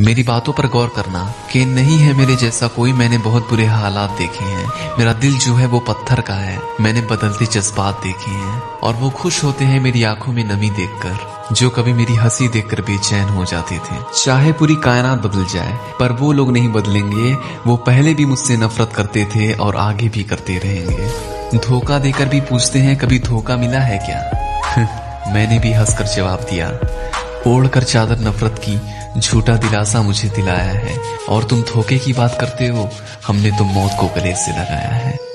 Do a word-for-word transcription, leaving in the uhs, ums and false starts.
मेरी बातों पर गौर करना कि नहीं है मेरे जैसा कोई। मैंने बहुत बुरे हालात देखे हैं। मेरा दिल जो है वो पत्थर का है। मैंने बदलते जज्बात देखे हैं और वो खुश होते हैं मेरी आंखों में नमी देखकर, जो कभी मेरी हंसी देखकर बेचैन हो जाते थे। चाहे पूरी कायनात बदल जाए पर वो लोग नहीं बदलेंगे। वो पहले भी मुझसे नफरत करते थे और आगे भी करते रहेंगे। धोखा देकर भी पूछते हैं कभी धोखा मिला है क्या। मैंने भी हंसकर जवाब दिया, ओढ़कर चादर नफरत की झूठा दिलासा मुझे दिलाया है। और तुम धोखे की बात करते हो, हमने तो मौत को गले से लगाया है।